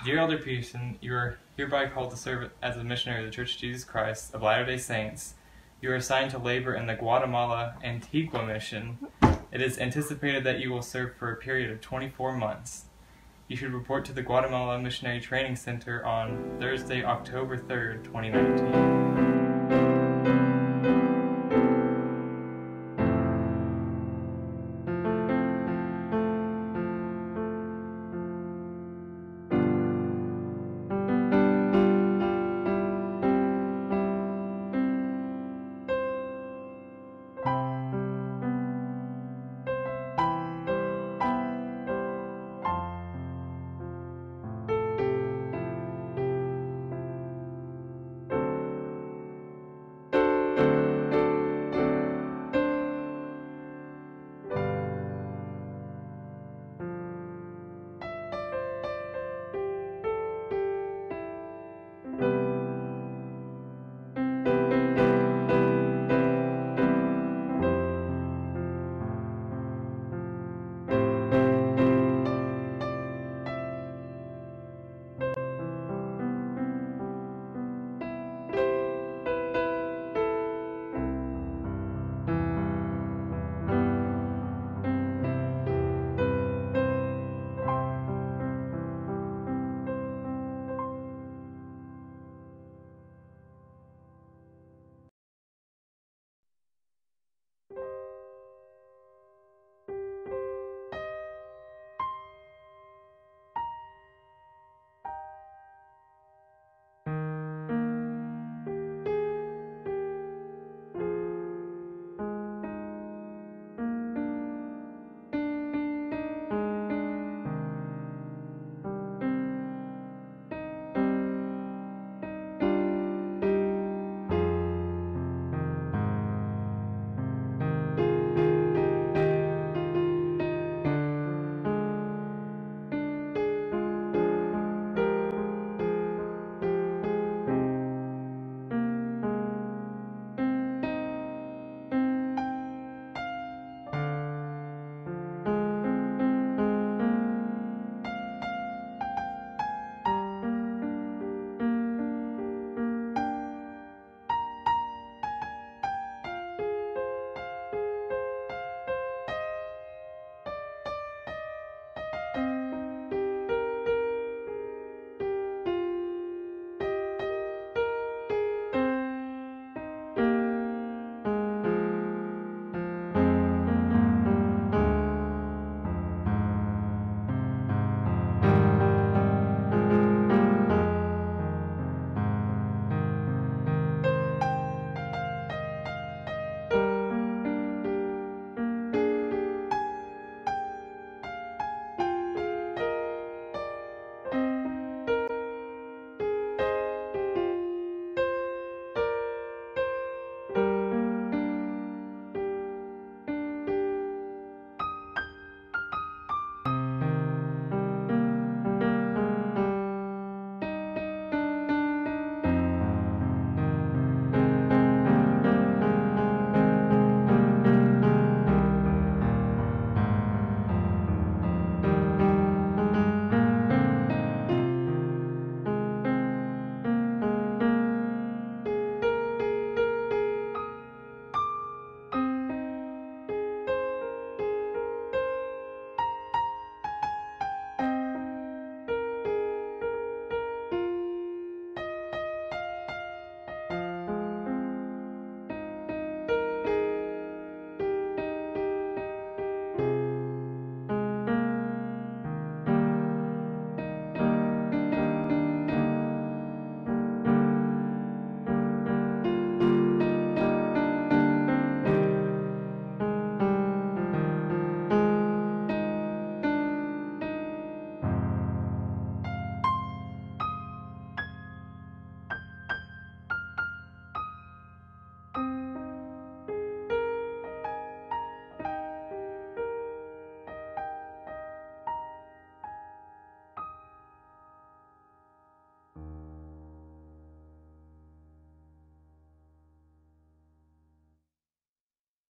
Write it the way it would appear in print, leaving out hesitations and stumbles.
Dear Elder Peterson, you are hereby called to serve as a missionary of the Church of Jesus Christ of Latter-day Saints. You are assigned to labor in the Guatemala Antigua mission. It is anticipated that you will serve for a period of 24 months. You should report to the Guatemala Missionary Training Center on Thursday, October 3rd, 2019.